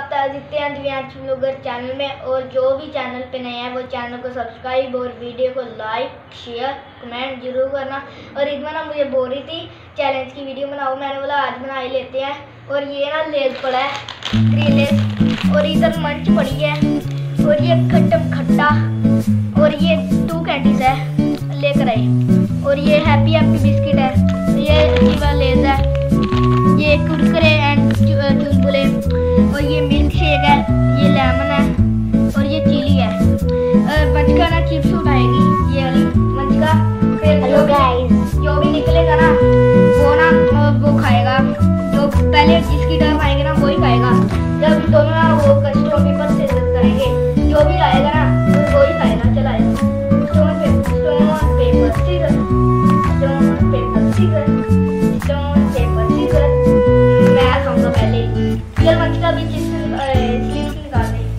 स्वागत है Aditya Divyansh blogger channel में। और जो भी चैनल पे नए हैं वो चैनल को सब्सक्राइब और वीडियो को लाइक शेयर कमेंट जरूर करना। और इतना मुझे बोल रही थी चैलेंज की वीडियो बनाओ, मैंने बोला आज बना ही लेते हैं। और ये ना लेज पड़ा है ग्रीन लेज, और इधर मंच पड़ी है, और ये खट्टा और ये 2 कैंडीज है लेकर आए, और ये हैप्पी हैप्पी बिस्किट है, ये वाला लेज है, ये कुरकुरे एंड चुलबुले, और ये मिल्क शेक है, ये लेमन है, और ये चिली है। मंचका ना चिप्स उठाएगी ये वाली मंचका, फिर जो भी निकलेगा ना वो खाएगा। जो पहले जिसकी टर्न आएगी ना वही खाएगा। जब दोनों ना वो स्टोन पेपर से करेंगे, जो भी आएगा ना वो ही खाएगा। चला stone paper scissor, stone paper scissor, stone paper scissor. मैं खाऊंगा पहले। चल मंचका भी स्लीप निकाल दे।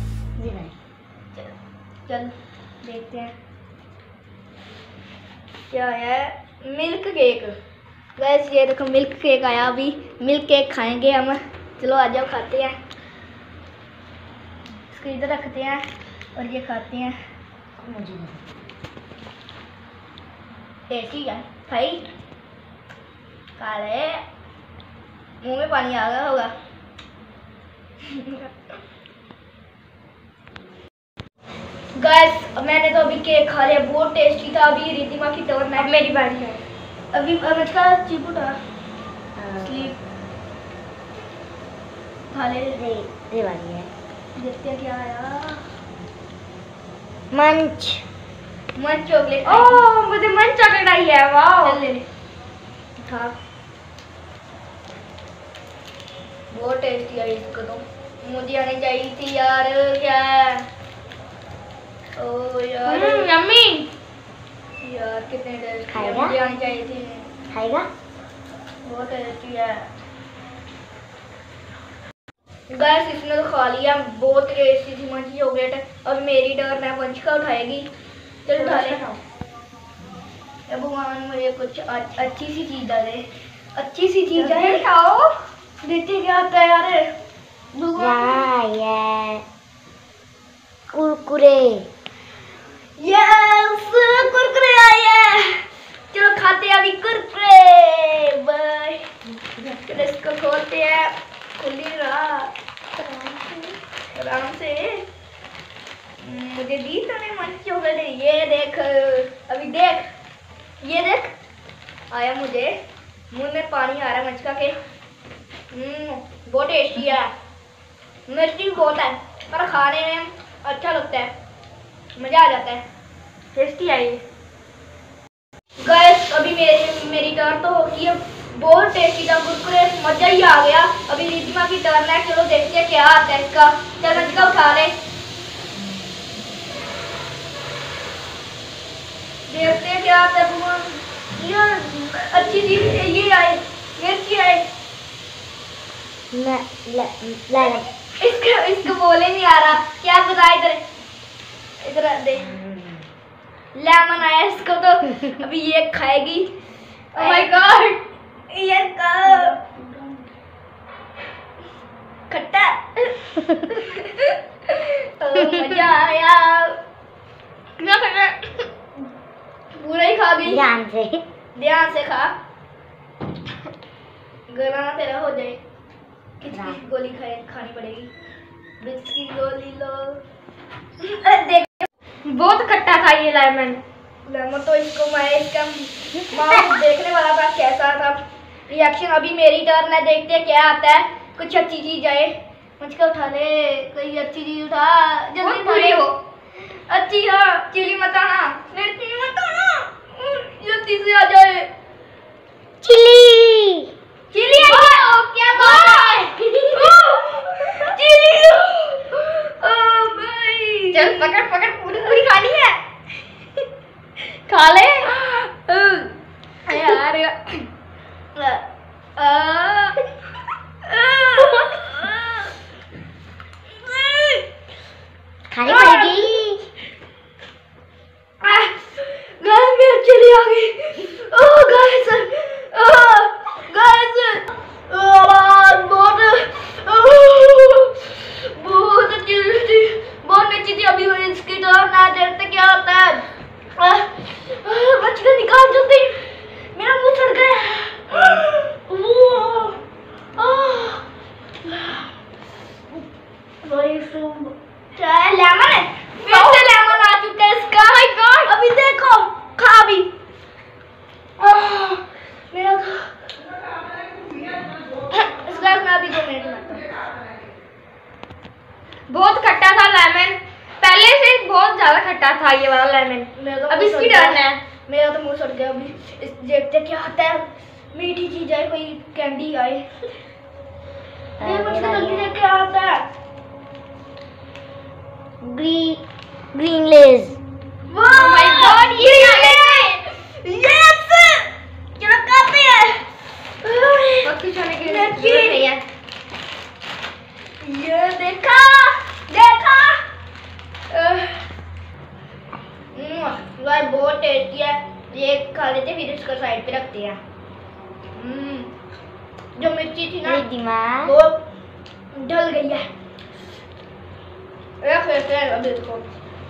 चल देखते हैं क्या है। मिल्क केक गैस, ये देखो मिल्क केक आया। अभी मिल्क केक खाएंगे हम। चलो आ जाओ खाते हैं। इसको इधर रखते हैं और ये खाते हैं। टेस्टी है भाई, खा ले। मुंह में पानी आ गया होगा। गैस मैंने तो अभी केक खा लिया, बहुत टेस्टी था। अभी रिद्धिमा की टर्न है, मेरी बारी है। अभी का चिप उठा स्लीप खा ले। ये वाली है, देखते हैं क्या आया। मंच चॉकलेट। ओह मुझे मंच चॉकलेट आई है, वाह। चल ले खा, बहुत टेस्टी है। इसको तो मुझे आनी चाहिए थी यार। क्या है? ओ यार यम्मी यार, कितने टेस्टी है। मुझे आनी चाहिए थी। खाएगा? बहुत टेस्टी है गैस, इसने तो खा लिया। बहुत टेस्टी थी मंच चॉकलेट। अब मेरी टर्न है, मंचका उठाएगी। चल उठा ले। भगवान मुझे कुछ अच्छी सी चीज दे, अच्छी सी चीज है। खाओ देखते क्या आता है यार। कुरकुरे, यस कुरकुरे आए हैं। चलो खाते हैं अभी कुरकुरे। बाय। चलो इसको खोलते हैं। खुल नहीं रहा, आराम से। मुझे दी तूने मंच चॉकलेट। ये देख, अभी देख, ये देख आया। मुझे मुंह में पानी आ रहा है मंचका के। बहुत टेस्टी है, मिर्ची बहुत है पर खाने में अच्छा लगता है, मजा आ जाता है। टेस्टी है ये गैस। अभी मेरी टर्न तो होगी है। बहुत टेस्टी था कुरकुरे, मजा ही आ गया। अभी रिद्धिमा की टर्न है। चलो देखते हैं क्या आता है इसका। चल मंचका उठा ले, देखते हैं क्या आता है। अच्छी चीज ये आए, मिर्ची आए। इसको बोले नहीं आ रहा, क्या पता। इधर दे, लेमन आया इसको तो। अभी ये खाएगी। ओह माय गॉड, ये खट्टा। मजा आया। क्या खट्टा, पूरा ही खा गई। ध्यान से खा, गला ना तेरा हो जाए। कितनी गोली खानी पड़ेगी। बिस्की गोली लो। देख बहुत खट्टा था ये लेमन। तो इसको मैं इसका माउथ देखने वाला था कैसा था रिएक्शन। अभी मेरी टर्न है, देखते हैं क्या आता है। कुछ अच्छी चीज आए। मुझको उठा ले, कोई अच्छी चीज उठा। जल्दी उठा ले। अच्छी है, चिली मत आना, मिर्ची मत आना, जल्दी से आ जाए। चिली क्या बात है। चिली भाई, चल पकड़ पूरी खानी है। खा ले यार। खानी पड़ेगी। चिली आ गई। अभी 2 मिनट में। बहुत खट्टा था लेमन, पहले से बहुत ज्यादा खट्टा था ये वाला लेमन। अब इसकी टर्न है। मेरा तो मुंह सड़ गया अभी। देखते क्या आता है, मीठी चीज आए, कोई कैंडी आए। जल्दी देख क्या आता है। Green Lay's. Oh my god, ये यस क्या काफी है। बहुत कुछ होने की जरूरत नहीं है। ये देखा देखा यार बहुत टेस्टी है। ये खा लेते फिर इसको साइड पे रखते हैं। जो मिर्ची थी ना दिमाग वो ढल गई है। रख लेते हैं अभी इसको।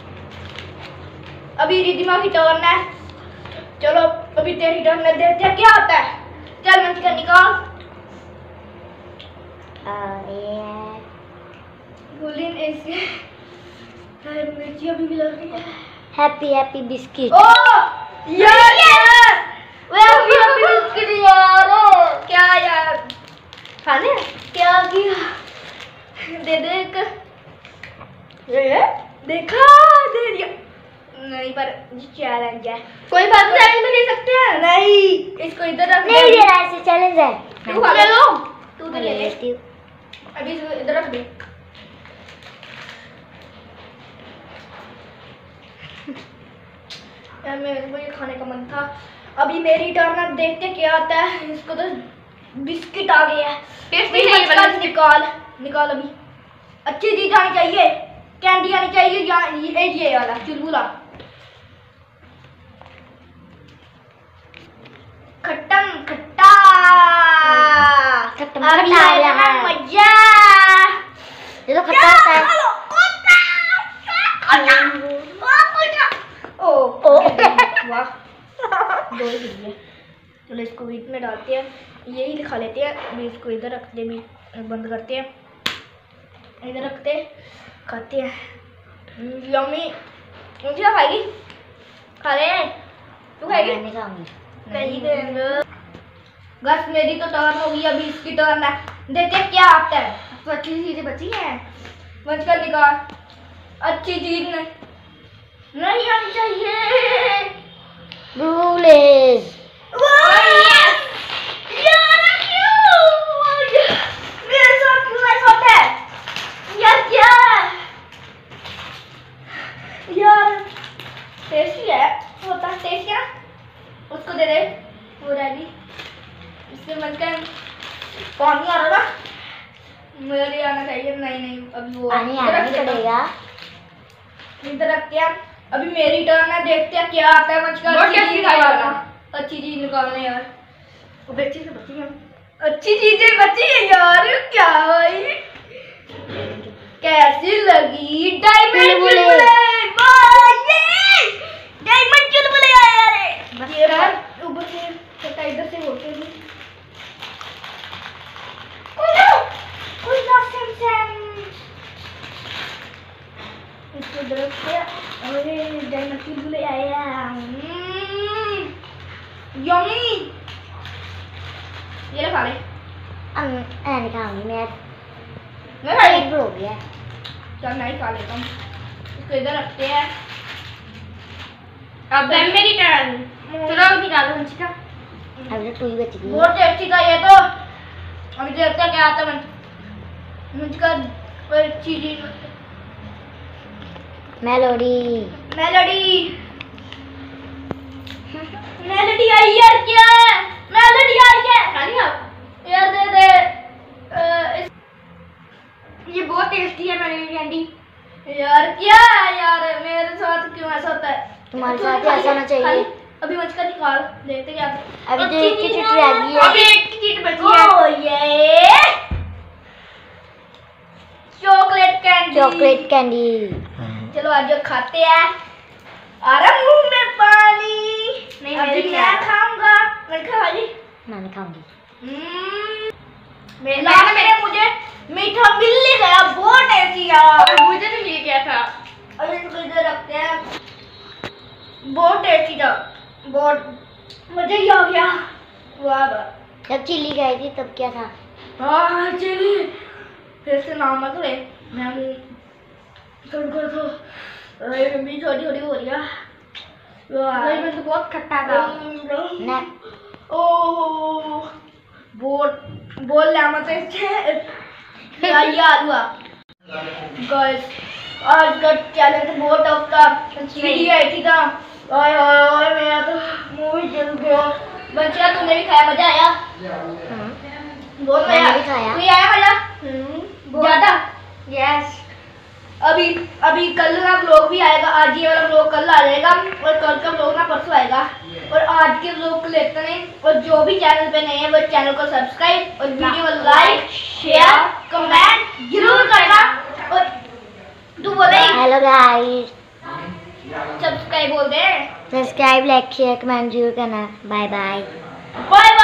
अभी रिधिमा की टर्न है। चलो अभी तेरी टर्न है, देखते हैं क्या आता है। चल मंच कर निकाल। गोलिन ऐसे मिर्ची अभी भी लग रही है। Happy biscuit. ओ यार वो अभी बिस्किट यार। क्या यार खाने क्या किया। दे दे एक। देखा दे दिया। नहीं पर चैलेंज है। कोई बात नहीं, में ले सकते हैं। नहीं इसको इधर रख नहीं दे रहा, ऐसे चैलेंज है। तू खा ले लो। तू तो मैं ले ले ले। लेती हूँ। अभी इसको इधर रख दे। यार मेरे को ये खाने का मन था। अभी मेरी टर्न है, देखते क्या आता है। इसको तो बिस्किट आ गया है। टेस्ट नहीं नहीं है वाला। निकाल निकाल अभी। अच्छी चीज आनी चाहिए, कैंडी आनी चाहिए। ये वाला चुलबुला खट्टम खट्टा खट्टा अभी खट्टा आ आएगा रहा है। मजा। ये तो खट्टा होता है। ओ ओ। वाह दो ही गिर गए। चलो इसको बीच में डालते हैं, यही खा लेते हैं। अभी इसको इधर रखते हैं, बंद करते हैं, इधर रखते खाते हैं। यम्मी। मुझे खाएगी, खा ले। तू खाएगी? मैं नहीं खाऊंगी। नहीं देंगे। बस मेरी तो टर्न होगी, अभी इसकी टर्न है। देखते क्या आता है। तो अच्छी चीजें बची हैं। बच कर निकाल। अच्छी चीज नहीं आनी चाहिए। Blue Lay's. मेरे साथ क्यों ऐसा होता है यार? क्या यार टेस्टी है, होता है टेस्टी है। उसको दे दे, वो रहेगी। इसके मन का पानी आ रहा ना, मुझे आना चाहिए। नहीं अभी वो आने पड़ेगा। इधर रखते हैं। अभी मेरी टर्न है, देखते हैं क्या आता है। बहुत टेस्टी था वाला। अच्छी चीज निकालने यार। वो बच्ची से बची है। अच्छी चीजें बची है यार। क्या भाई कैसी लगी? डायमंड चुलबुले। डायमंड चुलबुले यार। ये यार ऊपर से पता इधर से होते भी। कोई ना सैमसंग इसको दर्द से। अरे डायमंड चुलबुले आया। यम्मी। ये खा ले। मैं नहीं खाऊंगी। मैं मैं खा ले। एक हो गया। चल नहीं खा लेता हूँ। इसको इधर रखते हैं। अब मेरी टर्न। चलो निकालो हंसी का। अभी तो 2 ही बच गई। बहुत टेस्टी था ये तो। अभी देखते हैं क्या आता है। मुझका चीज मेलोडी। मेलोडी आई यार। क्या मेलोडी आई है? खाली आप यार दे दे। ये बहुत टेस्टी है मेरी कैंडी। यार क्या यार मेरे साथ क्यों ऐसा होता है? तुम्हारे साथ ही ऐसा होना चाहिए। अभी मुझका निकाल, देखते क्या आता है। अभी तो एक की चीट रह गई है। अभी एक चीट बची है। ओ ये चॉकलेट कैंडी। चलो आज जो खाते हैं। आ रहा मुंह में पानी। नहीं, अभी मेरे मैं खाऊंगा। मैं खाऊंगी। मैं नहीं खाऊंगी। लास्ट में मुझे मीठा मिल ही गया। बहुत टेस्टी यार। मुझे तो मिल गया था। अभी इसको इधर रखते हैं। बहुत टेस्टी था, बहुत मजा ही आ गया। वाह वाह। जब चिल्ली खाई थी तब क्या था? हाँ चलिए फिर से नाम मत ले मैं तो भी छोटी छोटी हो रही है में तो बहुत खट्टा था। ना ओ बोल लेमन ये आलू गाइस आज का चैलेंज बहुत टफ था। सीढ़ी आई थी ना ओए ओए मेरा तो मुंह ही जल गया। बच्चा तूने भी खाया मजा आया? बहुत मजा मैंने भी खाया। तू आया मजा ज्यादा? यस अभी कल का व्लॉग भी आएगा। आज ये वाला व्लॉग कल आ जाएगा और कल का व्लॉग ना परसों आएगा। और आज के व्लॉग को लेते हैं और जो भी चैनल पे नए हैं वो चैनल को सब्सक्राइब और वीडियो को लाइक शेयर कमेंट जरूर करना। और तू बोले हेलो गाइस, सब्सक्राइब बोल दे। सब्सक्राइब लाइक शेयर कमेंट जरूर करना। Bye bye. बाय